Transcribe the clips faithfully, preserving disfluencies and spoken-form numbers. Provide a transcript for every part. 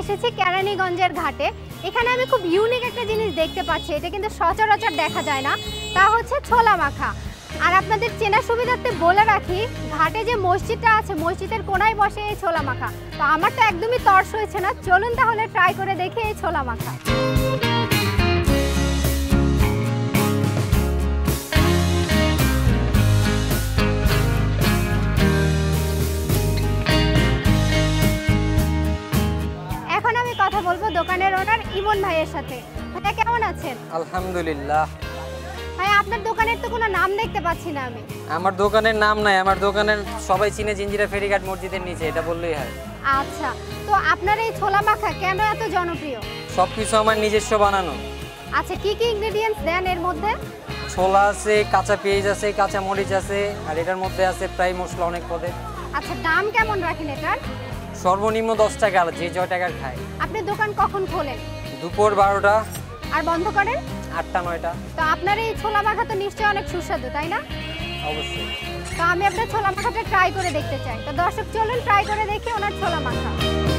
এসেছি কেরানীগঞ্জের ঘাটে। এখানে আমি খুব ইউনিক একটা জিনিস দেখতে পাচ্ছি, এটা কিন্তু সচরাচর দেখা যায় না, তা হচ্ছে ছোলা মাখা। আর আপনাদের চেনা সুবিধার্থে বলে রাখি, ঘাটে যে মসজিদটা আছে মসজিদের কোনায় বসে এই ছোলা মাখা। তো আমার তো একদমই তর্স হয়েছে না, চলুন তাহলে ট্রাই করে দেখি এই ছোলা মাখা। এখন আমি কথা বলবো দোকানের ওনার ইমন ভাইয়ের সাথে। ভাইয়া কেমন আছেন? আলহামদুলিল্লাহ। ভাই আপনার দোকানের তো কোনো নাম দেখতে পাচ্ছি না আমি। আমার দোকানের নাম নাই, আমার দোকানের সবাই চিনে জিঞ্জিরা ফেরিঘাট মসজিদের নিচে, এটা বললেই হয়। আচ্ছা, তো আপনার এই ছোলা মাখা কেন এত জনপ্রিয়? সবকিছু আমার নিজস্ব বানানো। আচ্ছা, কি কি ইনগ্রেডিয়েন্টস দেন এর মধ্যে? ছোলা আছে, কাঁচা পেঁয়াজ আছে, কাঁচা মরিচ আছে, আর এটার মধ্যে আছে প্রায় মশলা অনেক পদে। আচ্ছা, দাম কেমন রাখেন এটার? সর্বনিম্ন দশ টাকা, আর যে ছয় টাকার খায়। আপনি দোকান কখন খোলেন? দুপুর বারোটা। আর বন্ধ করেন? আটটা নয়টা। তো আপনার এই ছোলা মাখা তো নিশ্চয়ই অনেক সুস্বাদু, তাই না? অবশ্যই। তো আমি আপনার ছোলা মাখাটা ট্রাই করে দেখতে চাই। তো দর্শক চলুন ট্রাই করে দেখি ওনার ছোলা মাখা।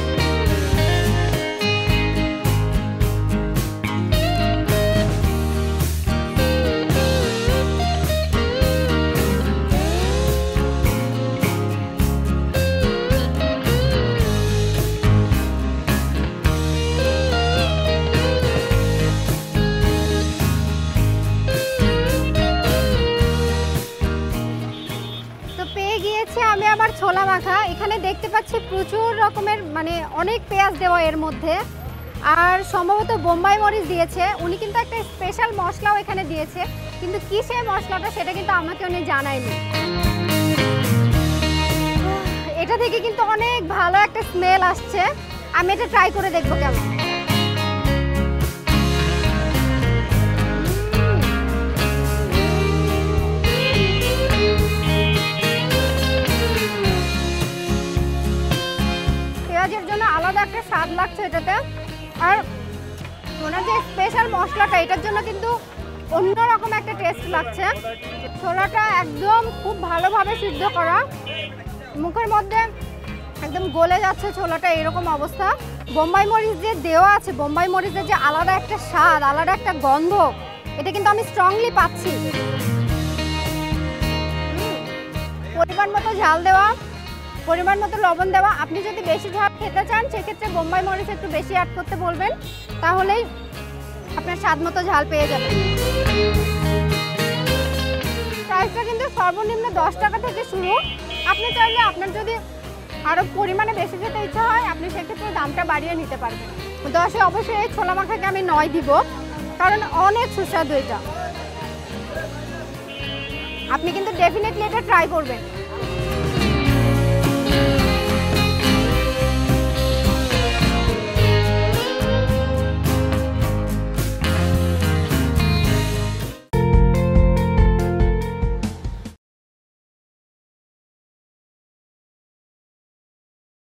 আমি আমার ছোলা মাখা এখানে দেখতে পাচ্ছি প্রচুর রকমের, মানে অনেক পেঁয়াজ দেওয়া এর মধ্যে, আর সম্ভবত বোম্বাই মরিচ দিয়েছে। উনি কিন্তু একটা স্পেশাল মশলাও এখানে দিয়েছে, কিন্তু কি সেই মশলাটা সেটা কিন্তু আমাকে উনি জানায়নি। এটা থেকে কিন্তু অনেক ভালো একটা স্মেল আসছে, আমি এটা ট্রাই করে দেখবো কেমন। পেঁয়াজের জন্য আলাদা একটা স্বাদ লাগছে এটাতে, আর ওনার যে স্পেশাল মশলাটা এটার জন্য কিন্তু অন্যরকম একটা টেস্ট লাগছে। ছোলাটা একদম খুব ভালোভাবে সিদ্ধ করা, মুখের মধ্যে একদম গলে যাচ্ছে ছোলাটা, এরকম অবস্থা। বোম্বাই মরিচ যে দেওয়া আছে, বোম্বাই মরিচের যে আলাদা একটা স্বাদ, আলাদা একটা গন্ধ, এটা কিন্তু আমি স্ট্রংলি পাচ্ছি। পরিমাণ মতো ঝাল দেওয়া, পরিমাণ মতো লবণ দেওয়া। আপনি যদি বেশি ঝাল খেতে চান সেক্ষেত্রে বোম্বাই মরিচ একটু বেশি অ্যাড করতে বলবেন, তাহলেই আপনার স্বাদ মতো ঝাল পেয়ে যাবেন। প্রাইসটা কিন্তু সর্বনিম্ন দশ টাকা থেকে শুরু। আপনি চাইলে আপনার যদি আরও পরিমাণে বেশি খেতে ইচ্ছা হয় আপনি সেক্ষেত্রে দামটা বাড়িয়ে নিতে পারবেন। দশে অবশ্যই এই ছোলা মাখাকে আমি নয় দিব, কারণ অনেক সুস্বাদু এটা। আপনি কিন্তু ডেফিনেটলি এটা ট্রাই করবেন।